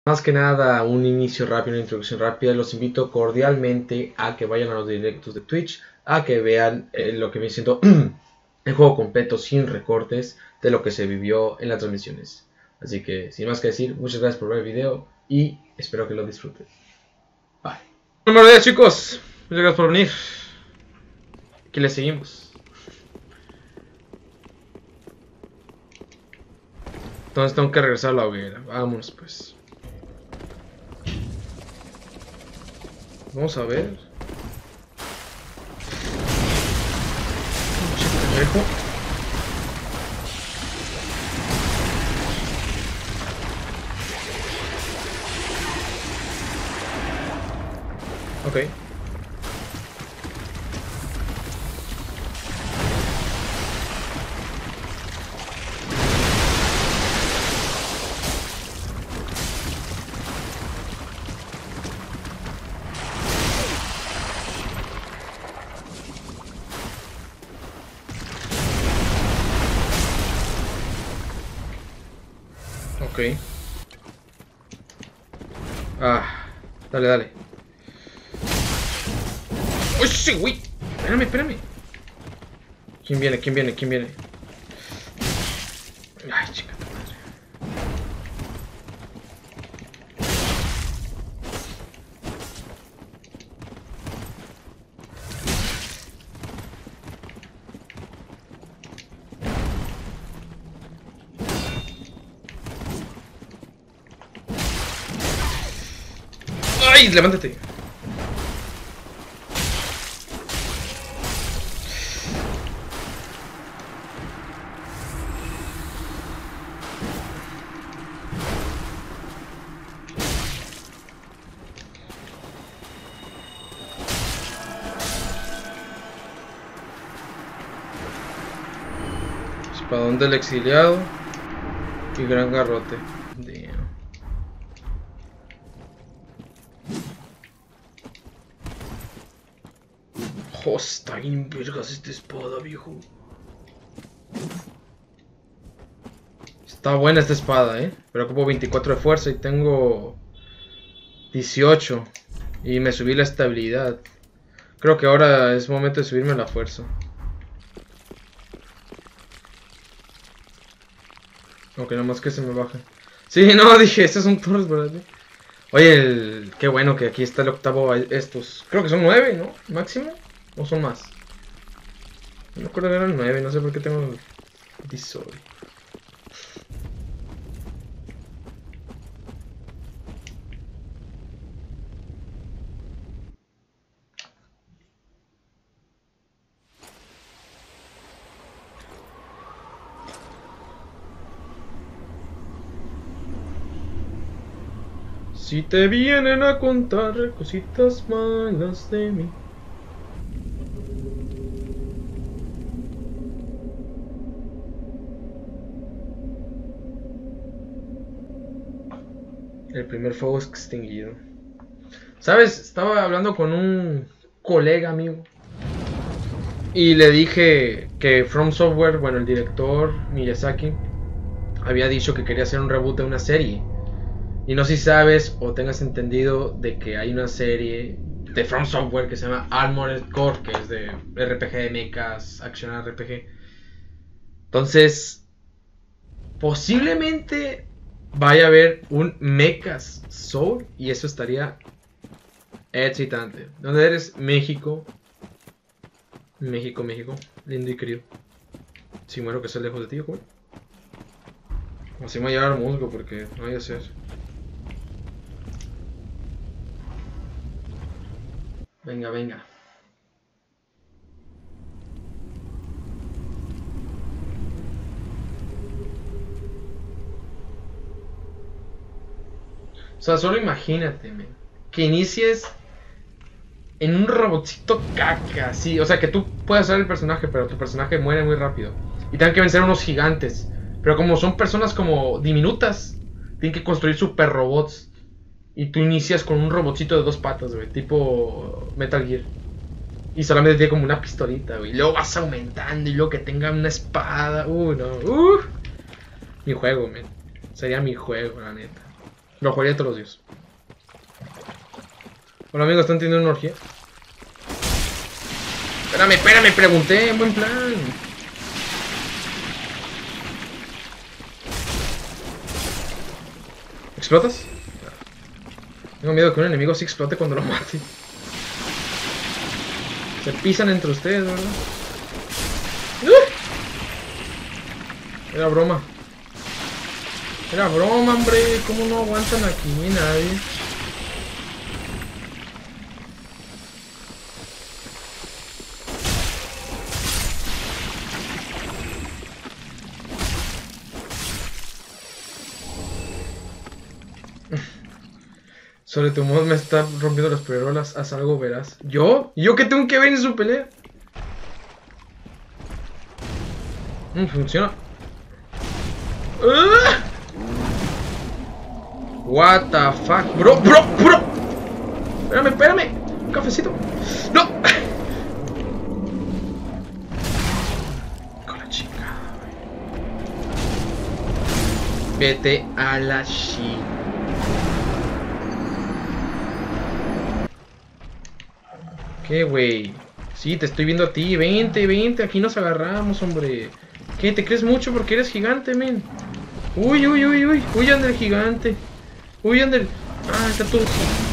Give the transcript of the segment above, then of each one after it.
Más que nada, un inicio rápido, una introducción rápida. Los invito cordialmente a que vayan a los directos de Twitch, a que vean lo que viene siendo el juego completo sin recortes de lo que se vivió en las transmisiones. Así que, sin más que decir, muchas gracias por ver el video y espero que lo disfruten. Bye. Buenos días, chicos. Muchas gracias por venir. Aquí les seguimos. Entonces tengo que regresar a la hoguera. Vámonos pues. Vamos a ver. Dejo. Ok. Ok. Dale, dale. ¡Uy, sí, güey! Espérame, espérame. ¿Quién viene? ¿Quién viene? ¿Quién viene? Ay, chica tu madre. ¡Ay, levántate! Espadón del exiliado y gran garrote. Damn. Oh, está bien vergas esta espada, viejo. Está buena esta espada, pero ocupo 24 de fuerza y tengo 18. Y me subí la estabilidad. Creo que ahora es momento de subirme la fuerza. Ok, nomás que se me baje. Sí, no, dije, estos son torres, ¿verdad? Oye, qué bueno que aquí está el octavo estos. Creo que son 9, ¿no? ¿Máximo? ¿O son más? No me acuerdo que eran 9, no sé por qué tengo disorder. Si te vienen a contar cositas malas de mí. El primer fuego extinguido. ¿Sabes? Estaba hablando con un colega amigo. Y le dije que From Software, bueno, el director Miyazaki, había dicho que quería hacer un reboot de una serie. Y no sé si sabes o tengas entendido de que hay una serie de From Software que se llama Armored Core, que es de RPG de mechas, Action RPG. Entonces, posiblemente vaya a haber un Mechas Soul y eso estaría excitante. ¿Dónde eres? México. México, México. Lindo y querido. Si muero que sea lejos de ti, güey. Así me voy a llevar al musgo porque no vaya a ser. Venga, venga. O sea, solo imagínate, man, que inicies en un robotcito caca, sí. O sea, que tú puedas ser el personaje, pero tu personaje muere muy rápido. Y tengan que vencer a unos gigantes. Pero como son personas como diminutas, tienen que construir super robots. Y tú inicias con un robotcito de 2 patas, güey, tipo Metal Gear. Y solamente tiene como una pistolita, güey. Y luego vas aumentando y luego que tenga una espada. No. Mi juego, man. Sería mi juego, la neta. Lo jugaría todos los días. Hola amigos, ¿están teniendo una orgía? Espérame, pregunté, en buen plan. ¿Explotas? Tengo miedo que un enemigo sí explote cuando lo mate. Se pisan entre ustedes, ¿verdad? Era broma. Era broma, hombre. ¿Cómo no aguantan aquí nadie? Sobre tu mod me está rompiendo las perolas. Haz algo, verás. ¿Yo? ¿Yo qué tengo que ver en su pelea? Funciona. What the fuck, bro. Espérame. Un cafecito. No. Con la chingada, güey. Vete a la chingada. ¿Qué, güey? Sí, te estoy viendo a ti. Vente. Aquí nos agarramos, hombre. ¿Qué? ¿Te crees mucho porque eres gigante, men? Uy. Huyan del gigante. Huyan del... Ah, está todo...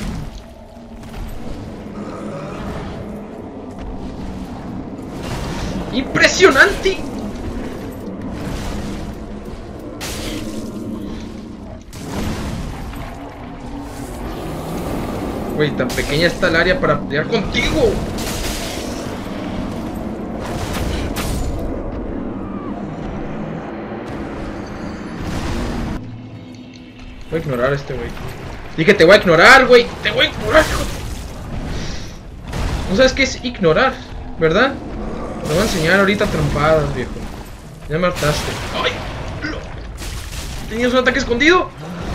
¡Impresionante! Güey, tan pequeña está el área para pelear contigo. Voy a ignorar a este güey. Dije, te voy a ignorar, güey. Te voy a ignorar, hijo. No sabes qué es ignorar, ¿verdad? Te voy a enseñar ahorita trompadas, viejo. Ya me hartaste. ¡Ay! ¿Tenías un ataque escondido?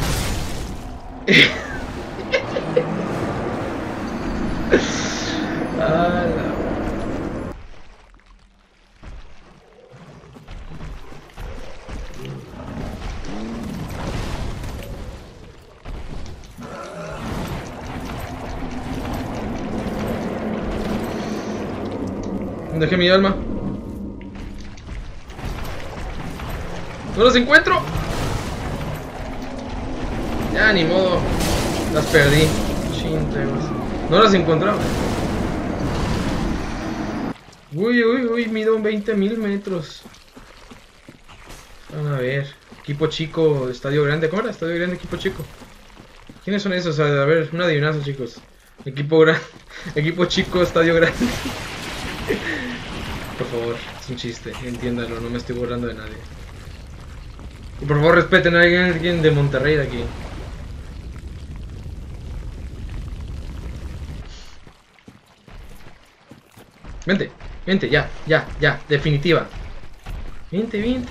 Dejé mi alma. ¡No los encuentro! Ya, ni modo. Las perdí. Chinteos. No las encontraba. Uy, mido 20.000 metros. Van a ver. Equipo chico, estadio grande. ¿Cómo era? Estadio grande, equipo chico. ¿Quiénes son esos? A ver, un adivinazo, chicos. Equipo grande. Equipo chico, estadio grande. Por favor, es un chiste, entiéndalo, no me estoy burlando de nadie. Y por favor respeten a alguien de Monterrey de aquí. Vente, ya, definitiva. Vente.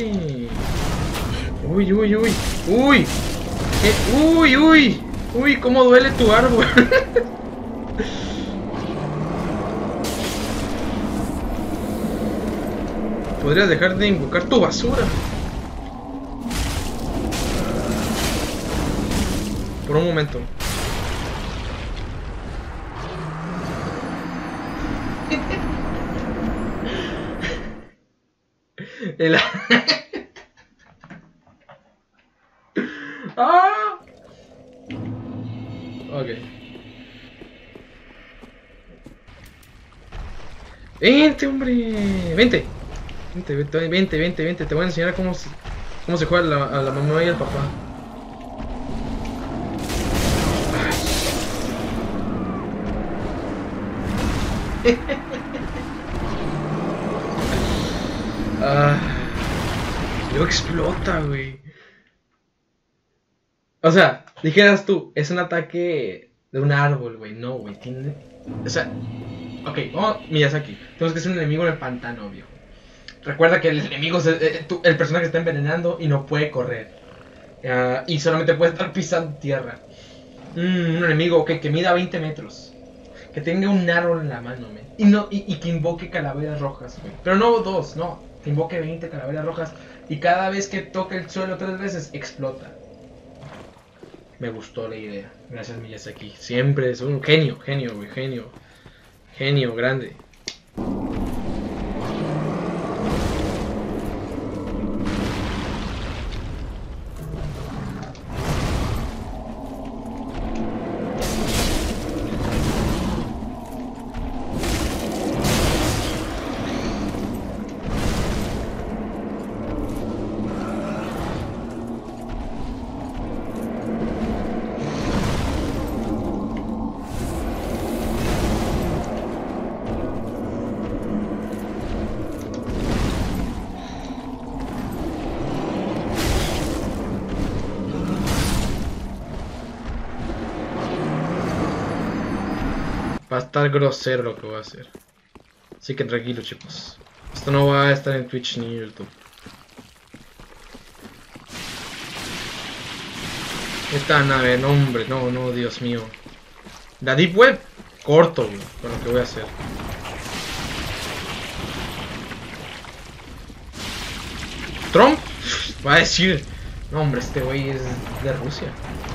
Uy, cómo duele tu árbol. Podrías dejar de invocar tu basura. Por un momento. ¡Ah! Ok. Vente, hombre. Vente, te voy a enseñar cómo se juega a la mamá y al papá. Luego explota, güey. O sea, dijeras tú, es un ataque de un árbol, güey. No, güey, tiene... O sea, ok, Miyazaki, tenemos que ser un enemigo en el pantano, viejo. Recuerda que el enemigo, el personaje está envenenando y no puede correr. Y solamente puede estar pisando tierra. Un enemigo que mida 20 metros. Que tenga un árbol en la mano, man. Y que invoque calaveras rojas, güey. Pero no dos, no. Que invoque 20 calaveras rojas. Y cada vez que toque el suelo 3 veces, explota. Me gustó la idea. Gracias, Miyazaki. Siempre es un genio, genio, güey, genio. Genio, grande. Va a estar grosero lo que voy a hacer. Así que tranquilo, chicos. Esto no va a estar en Twitch ni en YouTube. Esta nave, no hombre, no, no, Dios mío. La Deep Web, corto, güey, con lo que voy a hacer. Trump va a decir, no hombre, este güey es de Rusia.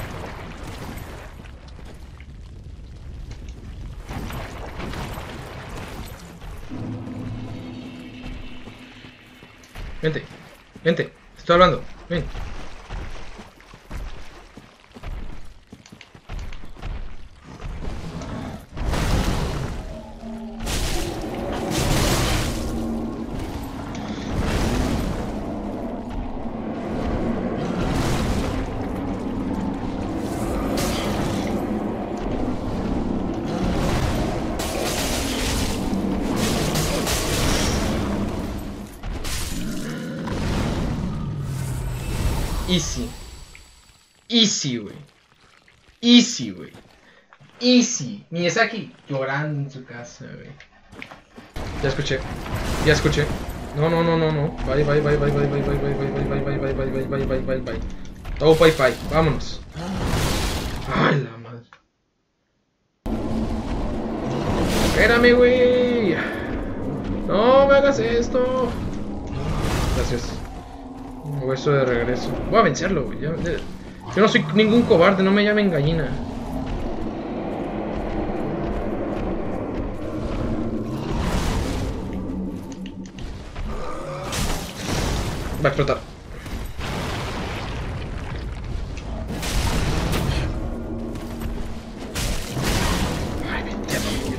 Vente, vente, te estoy hablando, ven. Easy. Easy, güey. Easy, güey. Easy. Miyazaki llorando en su casa, güey. Ya escuché. Ya escuché. No, no, no, no, no. Bye, bye, bye, bye, bye, bye, bye, bye, bye, bye, bye, bye, bye, bye, bye, bye, bye, bye. Todo bye, bye. Vámonos. Ay, la madre. Espérame, güey. No me hagas esto. Gracias. Hueso de regreso. Voy a vencerlo, güey. Yo no soy ningún cobarde, no me llamen gallina. Va a explotar. Ay, vete a morir.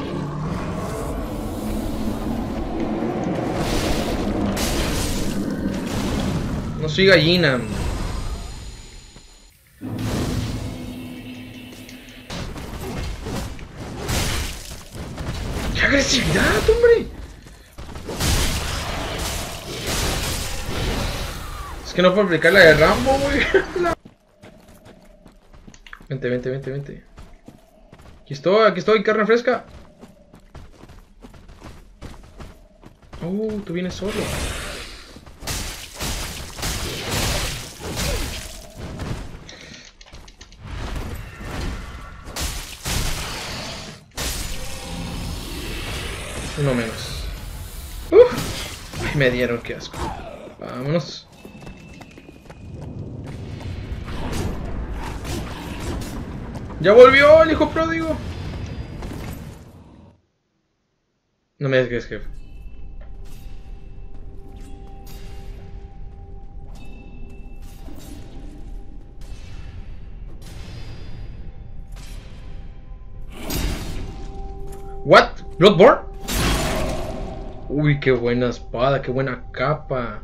No soy gallina. ¡Qué agresividad, hombre! Es que no puedo aplicar la de Rambo, güey. Vente, vente, vente, vente. Aquí estoy, carne fresca. Tú vienes solo. Uno menos. Ay, me dieron, qué asco. Vámonos. Ya volvió el hijo pródigo. No me digas que es jefe. What? Bloodborne? Uy, qué buena espada, qué buena capa.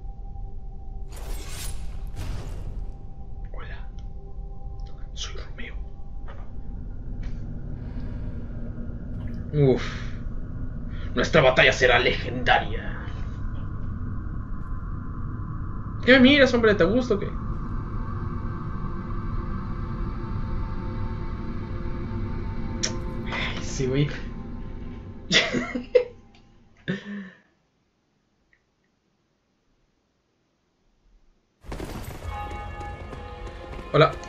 Hola, soy Romeo. Uf, nuestra batalla será legendaria. ¿Qué me miras, hombre? ¿Te gusta o qué? Ay, sí, güey. Hola.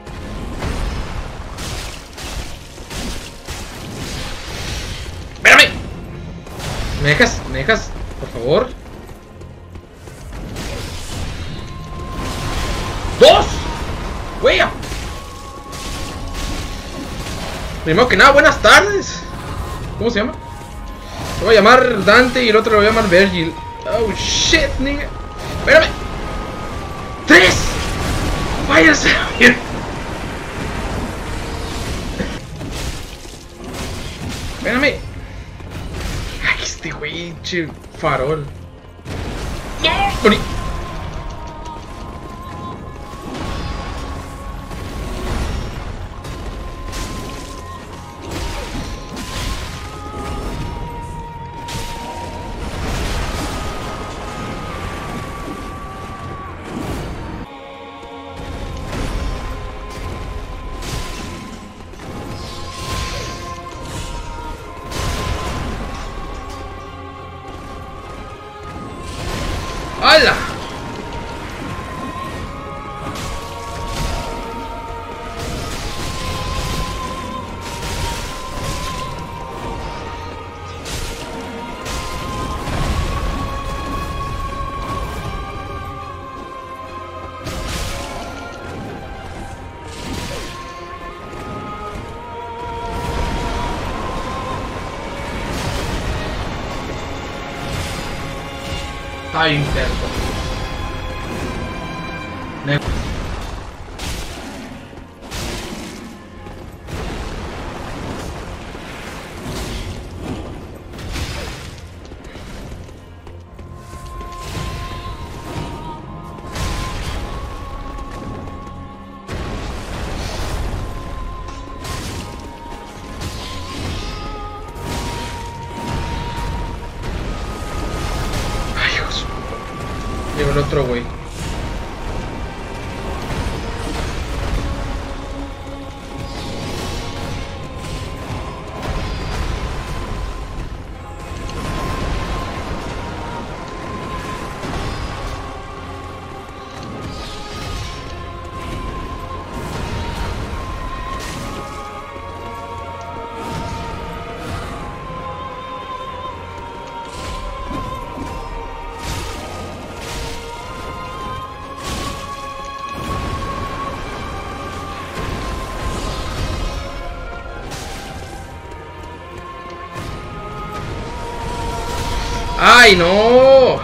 ¡Espérame! ¿Me dejas? ¿Me dejas? Por favor. ¡Dos! ¡Güey! Primero que nada, buenas tardes. ¿Cómo se llama? Lo voy a llamar Dante y el otro lo voy a llamar Virgil. Oh shit, nigga. Espérame. 3. Váyanse a ver. Espérame. Ay, este güey, che, farol. No, morí. ¡Hala! Está bien cerca. Llegó el otro güey. ¡Ay, no!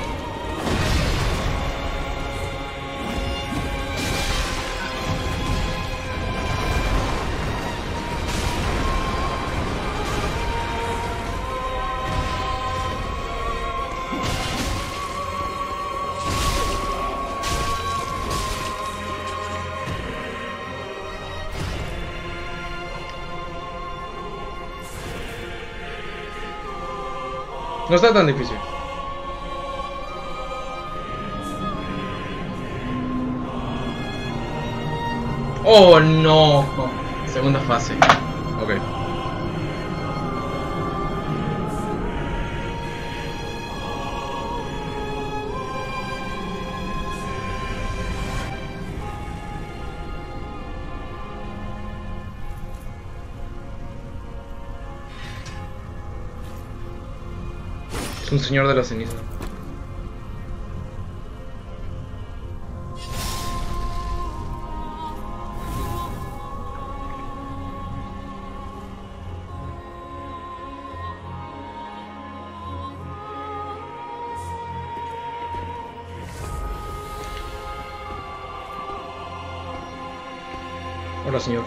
No está tan difícil. Oh no. Segunda fase. Ok. Es un señor de la ceniza. Hola, señor.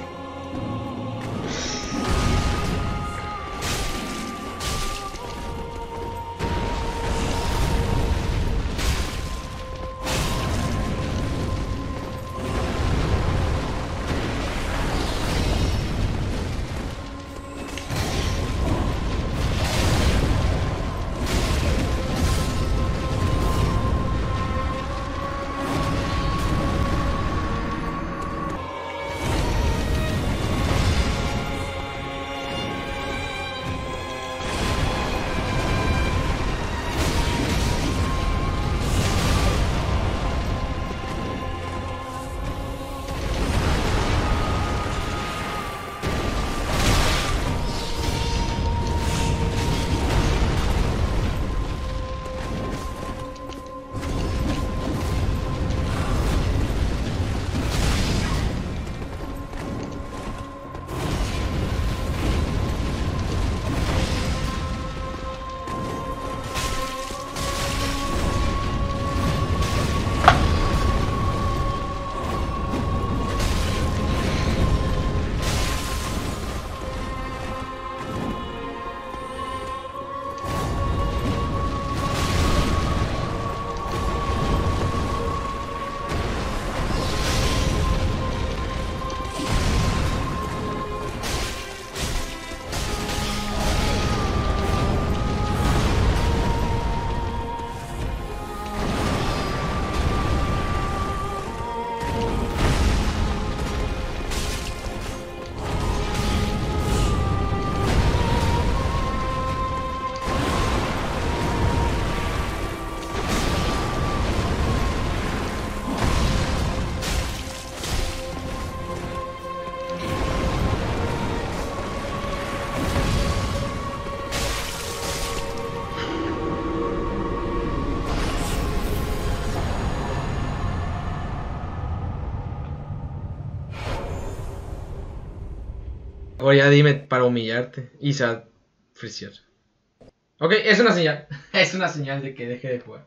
Ahora ya dime para humillarte. Y se va a frisear. Ok, es una señal. Es una señal de que deje de jugar.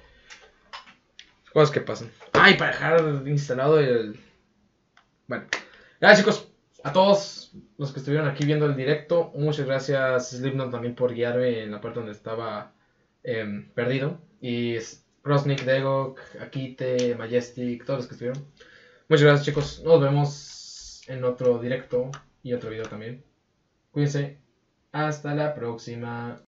Cosas que pasan. Ay, para dejar instalado el... Bueno. Gracias, chicos. A todos los que estuvieron aquí viendo el directo. Muchas gracias, Slipknot, también por guiarme en la parte donde estaba perdido. Y Crossnick, Degok, Akite, Majestic, todos los que estuvieron. Muchas gracias, chicos. Nos vemos en otro directo y otro video también. Cuídense. Hasta la próxima.